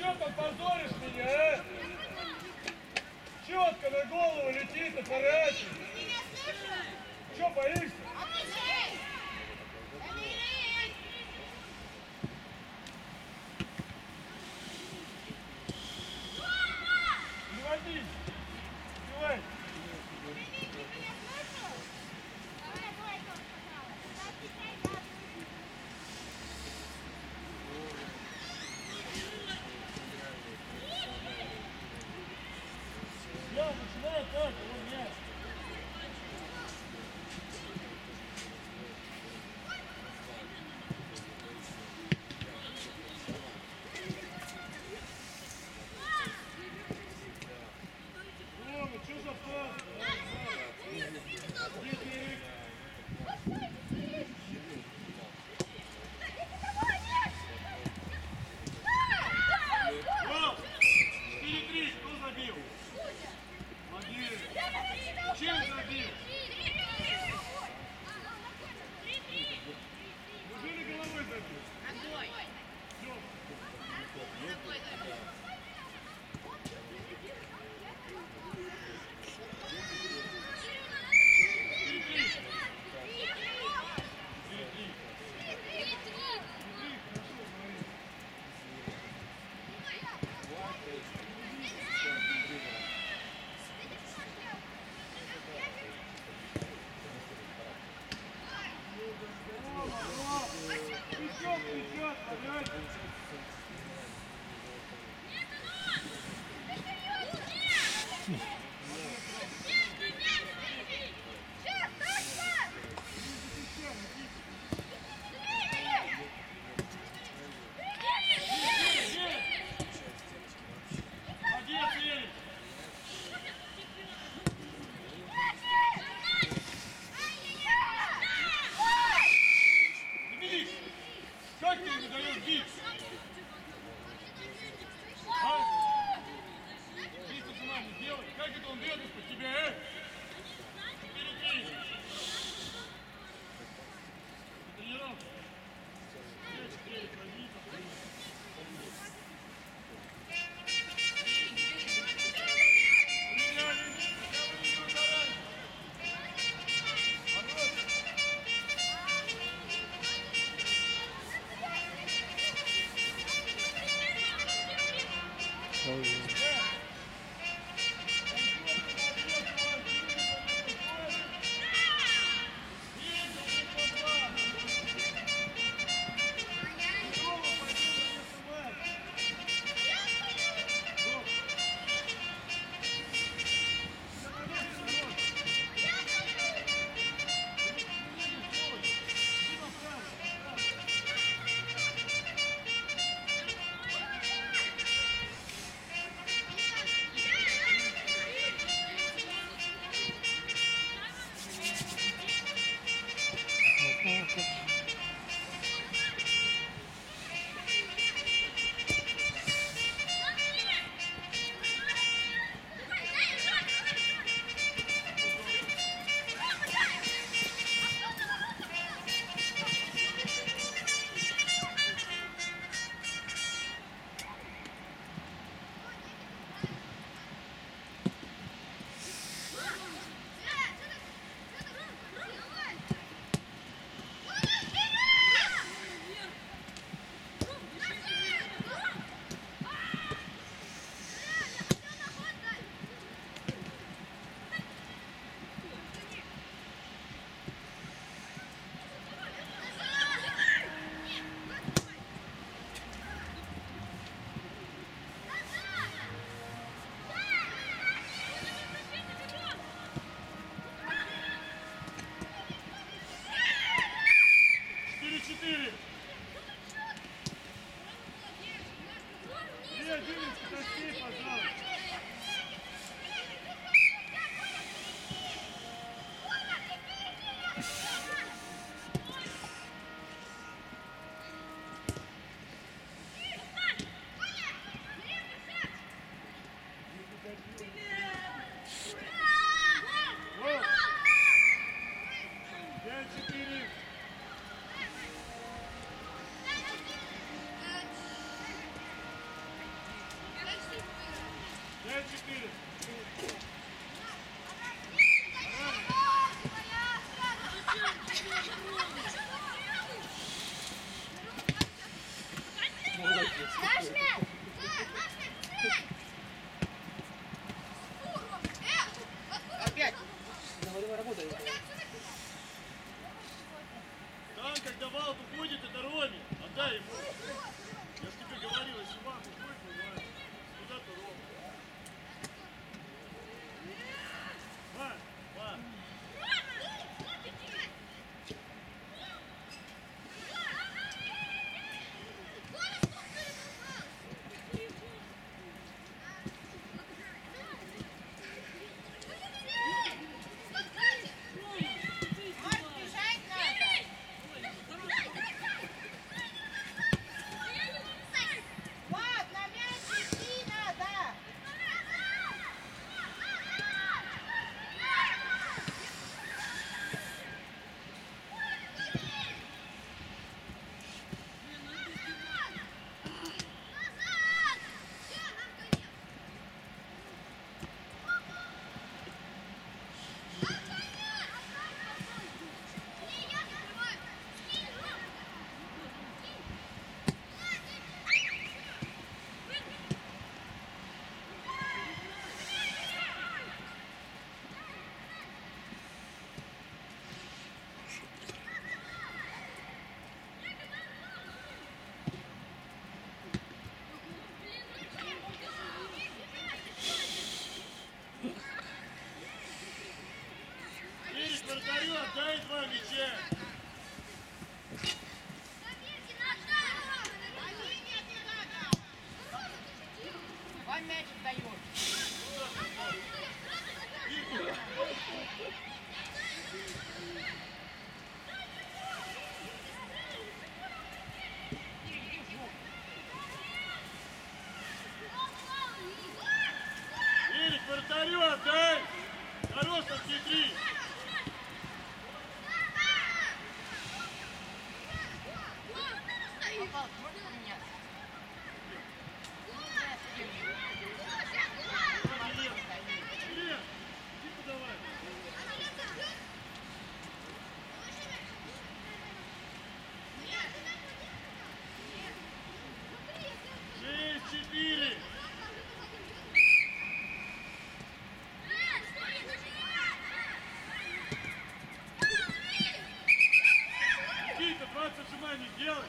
Че там позоришь меня, а? Четко на голову летит, поворачивай. Че боишься? Не води. Давай. Я начинаю так, вот мяч. Рома, что за пас? Где ты? О! 4-3, кто забил? Молодец. Чем забил? Неужели головой забил? Все. Идет, опять. Как ты не даешь бить? А? Бить сама не делай. Как это он бьет из-под тебя, а? 4-3. Тренировка. 4-4, ходи, Опять! Давай, работай. Там, когда Валк уходит, это Роме. Отдай ему. Я же тебе говорил, если Валк уходит, бывает. Куда-то Рома. Вань. Марк, бежать надо! Влад, на мяч идти надо! Эрик, вратарю, отдай два мяча. Вам мяч отдаешь. Эрик, вратарю, отдай. Хорош, отхитри. Палка, можно поменяться? Ирина, иди подавай. 6-4. Никита, 20 отжиманий делай.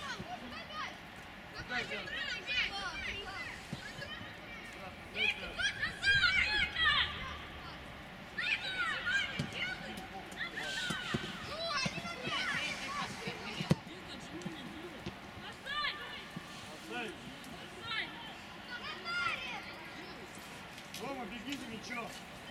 Отдай. Рома, беги за мячом.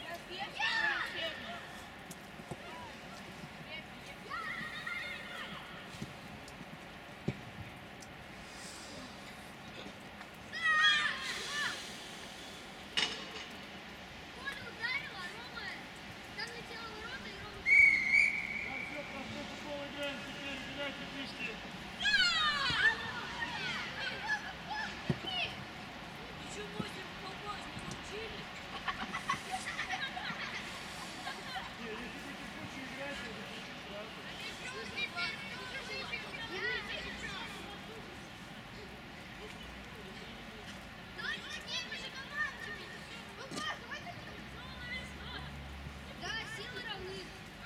Так, все, простой футбол играем, теперь убирайте фишки. Не, если будете кучу играть, то это сразу. Да, силы равны.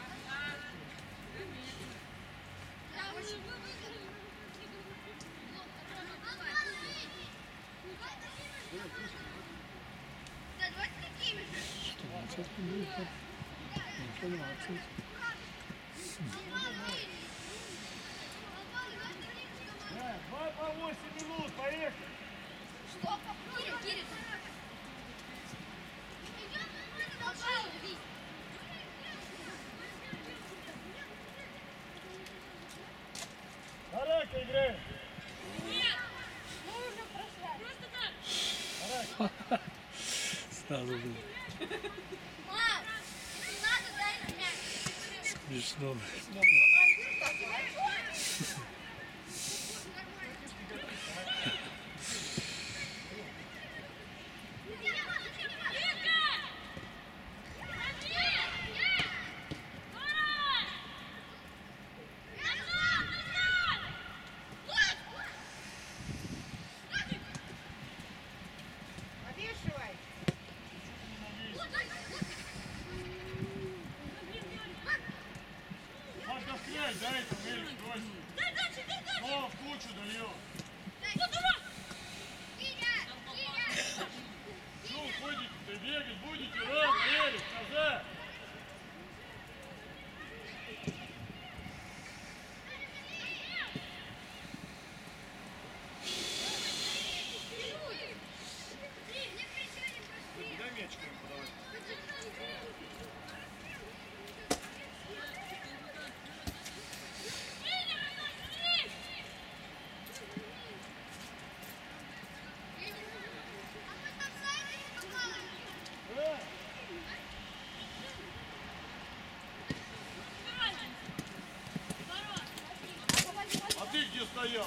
Да, давайте такими же. Сейчас будет. Информация. Да, 2 по 8 минут, поехали. Что? Кирик. Харака играем. Сразу было Мам, если надо, дай на мяч. смешно.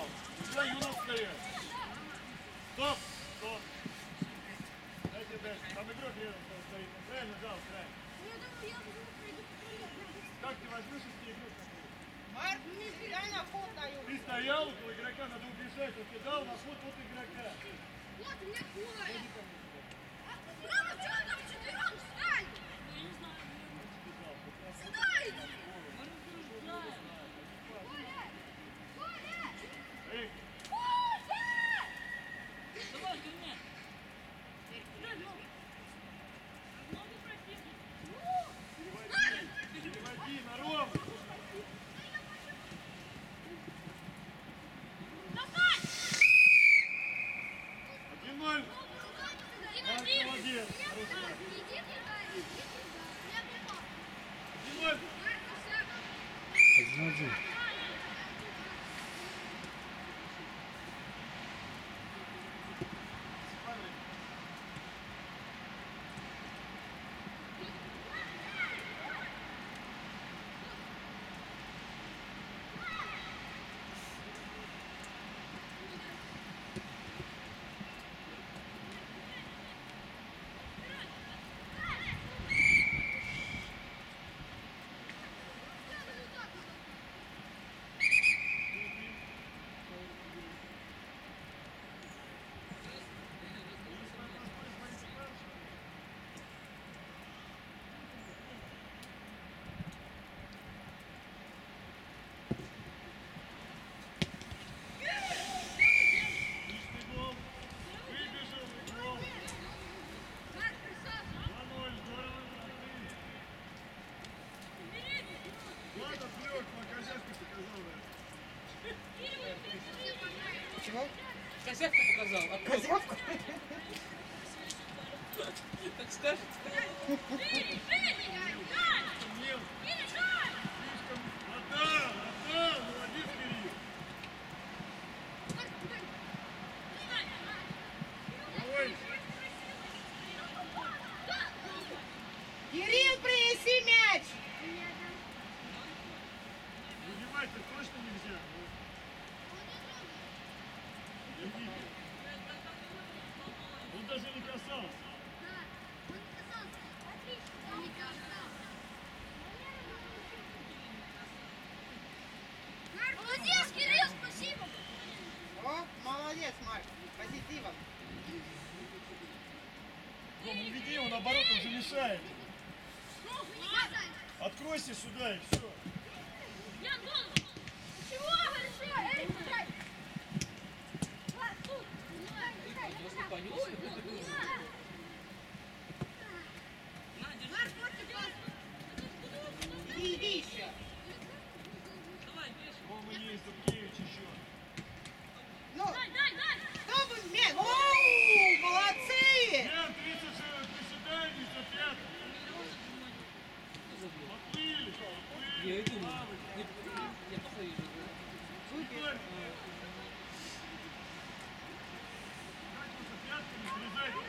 зал. Куда Юнос стоять? Стоп! Стоп! Дайте дальше. Там игрок рядом стоит. Правильно, зал, правильно. Я думаю, я буду пройду. Как ты возьмешь, если тебе игрок накрыл? Марк, дай на ход даю. Ты стоял около игрока, надо убежать. Он тебе дал на ход от игрока. Вот у меня поле. Рома, что там четвером? Встань! Сюда иди! Эй, Давай, ко мне. переводи на Рому. Один ноль. Марк, молодец. Хорошо. Один ноль. 1-1. Отличный гол. Выбежал. Гол. 2-0. Здорово. Ладно, Флёр, по козявке показал, да. Чего? Козявку показал. А Козявку? так скажет. Мел. Слишком. Отдал. Молодец, Кирилл. Ой. Кирилл, принеси мяч. Выбивать-то точно нельзя. Держите. Он даже не касался. Молодец, Кирилл, спасибо! О, молодец, Марк. Позитивом. Ром, уведи его, наоборот, он же мешает. Откройся сюда и все. Чего? Хорошо! Эй, дай! Тут! Просто понес. Иди еще. Рома есть, Дубкевич еще. Ну, кто бы мяч? Оу, молодцы. Ян, 30 приседаний за пятку. Поплыли. Я и думаю. Я плохо вижу. Супер. Как вы за пятками залезаете?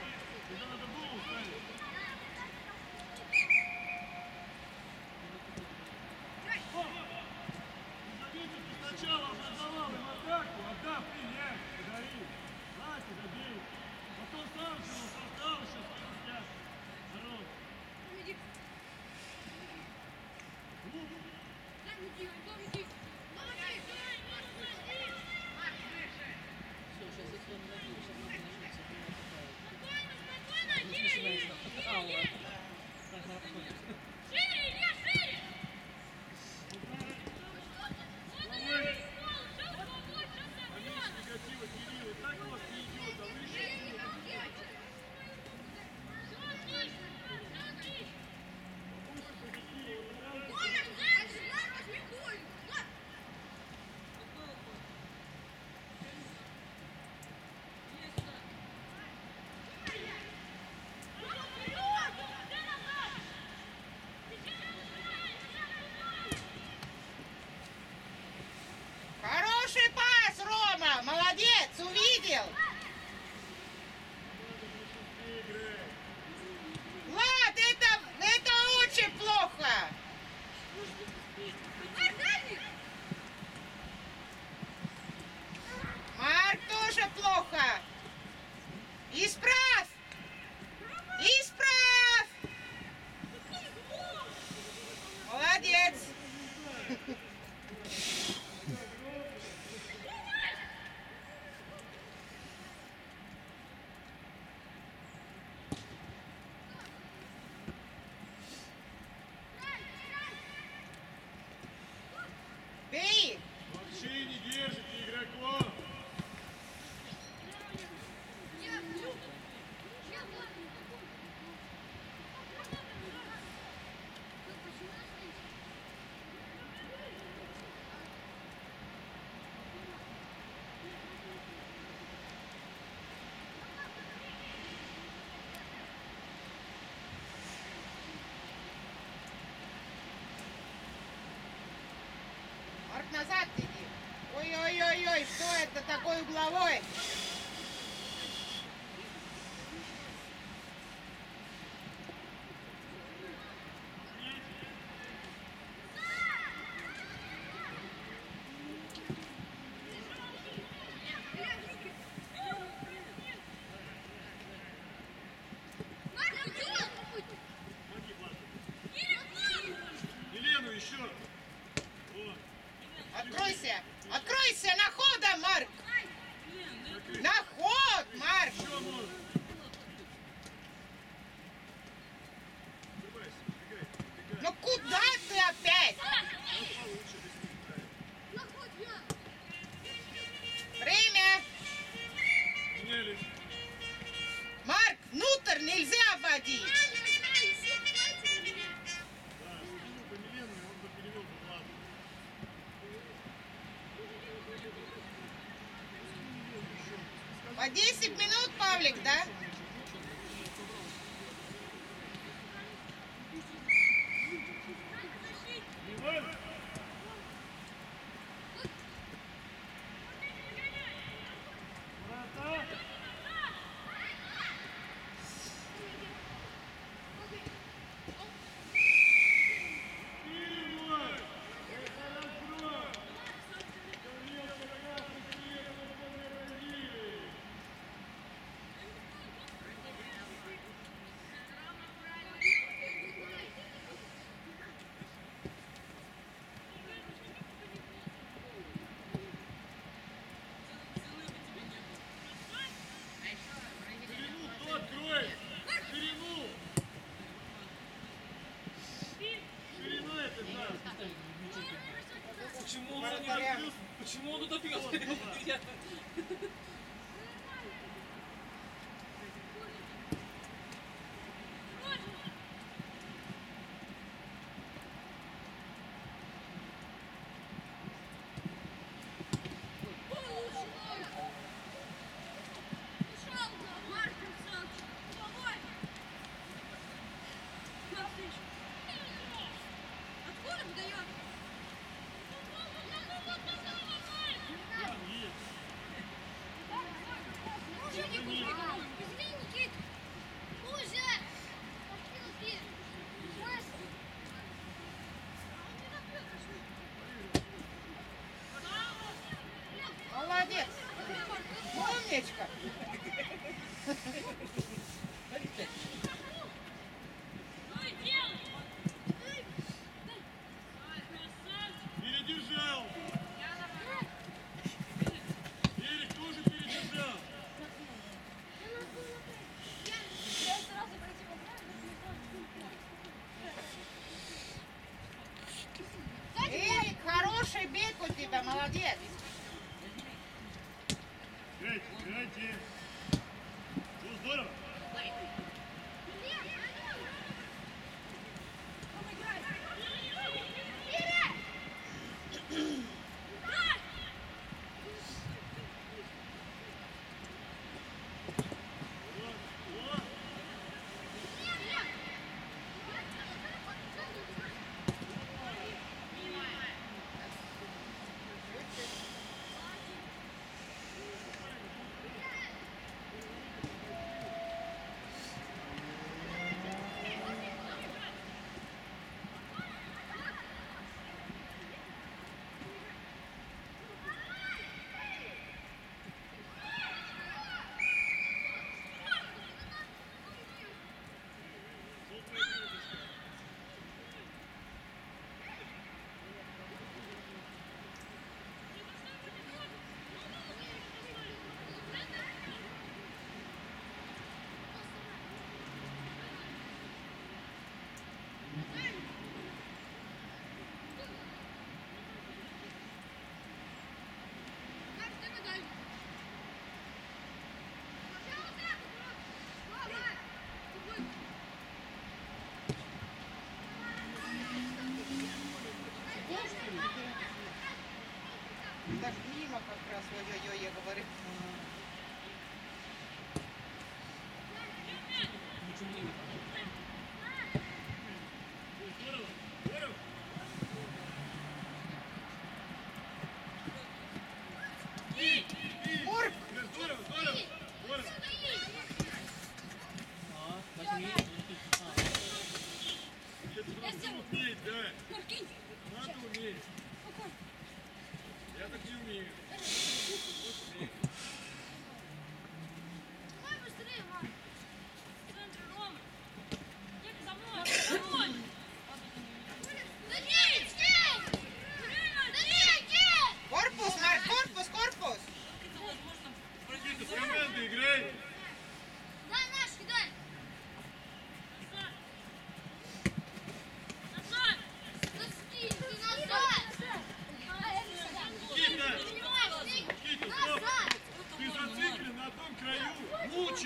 Ой, что это такой угловой? Елену еще. Вот. Откройся! Откройся! На хода, Марк! На ход, Марк! Еще можно. Открывайся, убегай, убегай. Ну куда ты опять? Получше, если не Время! менялись. Марк, внутрь нельзя вводить! Да, скинул бы Елену, и он бы перевел бы Владу. По 10 минут, Павлик, да? Иван! Врата! Иван! Это разброс! Коврил, красный, приехал, победили!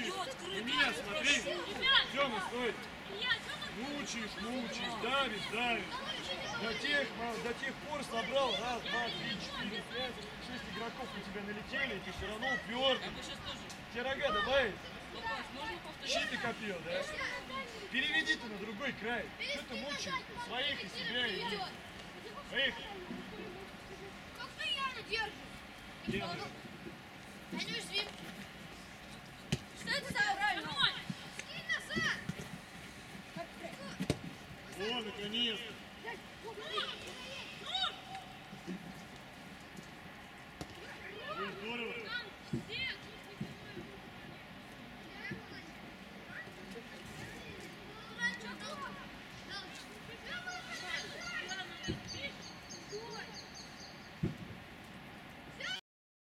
На меня смотри. Тёма, стой. Мучаешь, давишь. До тех пор собрал 1, 2, 3, 4, 5, 6 игроков на тебя налетели, и ты все равно упер. Я бы сейчас тоже. Тебе рога добавить? Папа, можно повторить? Щиты копил, да? Переведи ты на другой край. Что ты мучаешь? Своих и себя и их. Поехали. Как постоянно держишь. Держи. Анюсь, что это за правильно? Скинь назад. О, наконец-то.